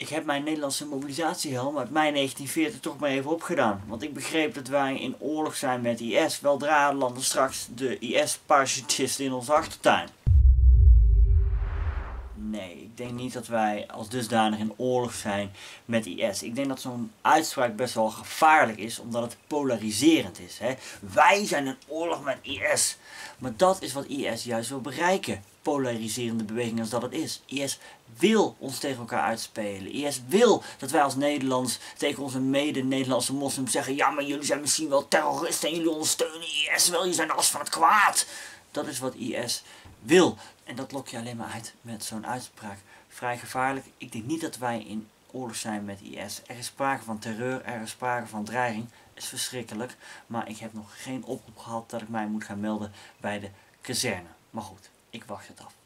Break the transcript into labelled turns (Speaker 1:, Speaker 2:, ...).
Speaker 1: Ik heb mijn Nederlandse mobilisatiehelm uit mei 1940 toch maar even opgedaan. Want ik begreep dat wij in oorlog zijn met IS. Weldra landen straks de IS-parachutisten in onze achtertuin. Nee, ik denk niet dat wij als dusdanig in oorlog zijn met IS. Ik denk dat zo'n uitspraak best wel gevaarlijk is, omdat het polariserend is. Hè? Wij zijn in oorlog met IS. Maar dat is wat IS juist wil bereiken. Polariserende beweging als dat het is. IS wil ons tegen elkaar uitspelen. IS wil dat wij als Nederlands tegen onze mede-Nederlandse moslims zeggen: ja, maar jullie zijn misschien wel terroristen en jullie ondersteunen IS wel, jullie zijn de as van het kwaad. Dat is wat IS wil. En dat lok je alleen maar uit met zo'n uitspraak. Vrij gevaarlijk. Ik denk niet dat wij in oorlog zijn met IS. Er is sprake van terreur, er is sprake van dreiging. Is verschrikkelijk. Maar ik heb nog geen oproep gehad dat ik mij moet gaan melden bij de kazerne. Maar goed, ik wacht het af.